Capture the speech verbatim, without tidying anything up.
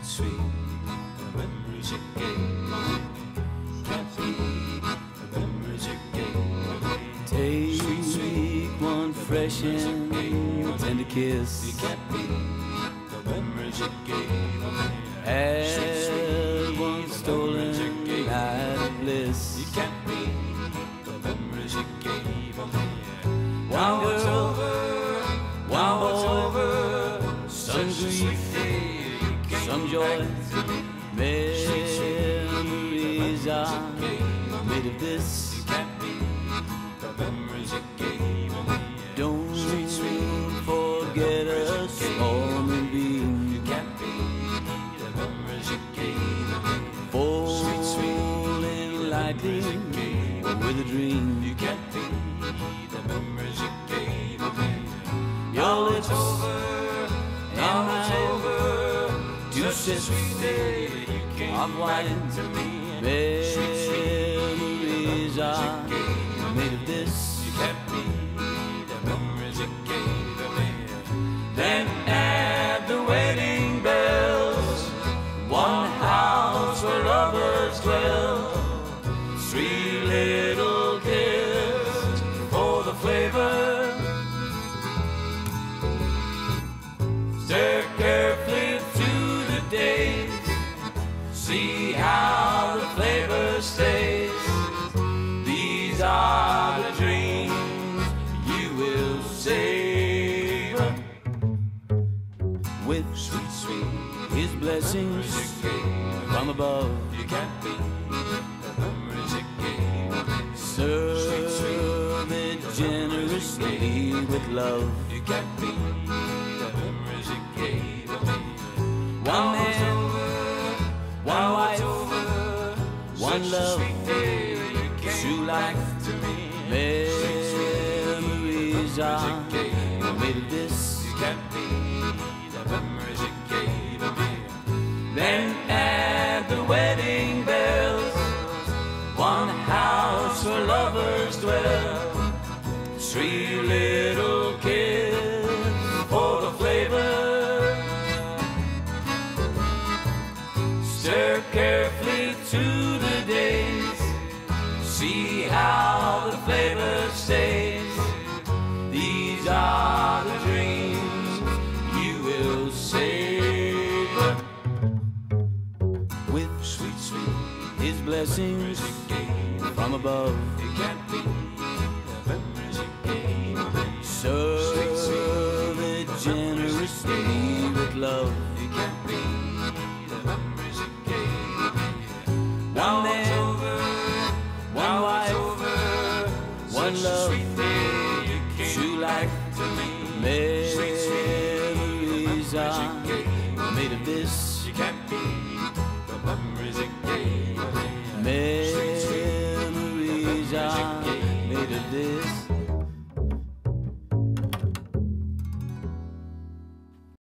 Sweet, sweet, the memories you gave me. Can't be the memories you gave me. Take Sweet, sweet, one fresh and tender kiss. you can't be the memories you gave me. Had one stolen night of bliss. You can't be the memories you gave me. One Now it's girl, over, one now it's boy, over. some Such a grief, sweet day, you came some joy. back to me. Memories are made of this. You can't be the memories you gave me. Don't Sweet, sweet, forget us, morning beam. you can't be the memories you gave me. Falling lightly with a dream. You can't be the memories you gave me. Your Now lips it's over, now it's and over. two Such a sips sweet day, you came of wine. back to me. Memories are made of this. You can't be the memories you gave me. Then at the wedding bells, one house where lovers dwell. Three little kids for the flavor. Stir carefully through the days. See how the flavor stays. These are the dreams you will savor. With Sweet, sweet, His blessings you gave me. from above. You can't be the memories you gave me. Serve it generously with love. You can't be the memories you gave me. One Now it's man, over, one now wife, it's over. one Such a love, sweet day, you came true back life. to me. Memories are made of this. You can't be the memories you gave me. Then at the wedding bells, one house where lovers dwell. Three little kids for the flavor. Stir carefully through the days. See how the flavor stays. These are the dreams you will savor. With Sweet, sweet, His blessings you gave me. from above. You can't be the memories you gave me. Serve it generously with love. You can't be the memories you gave me. One Now it's man, over, one now it's wife, over. one Such a love, sweet day, you came true life. back to me. Memories are you gave me. made of this. You can't be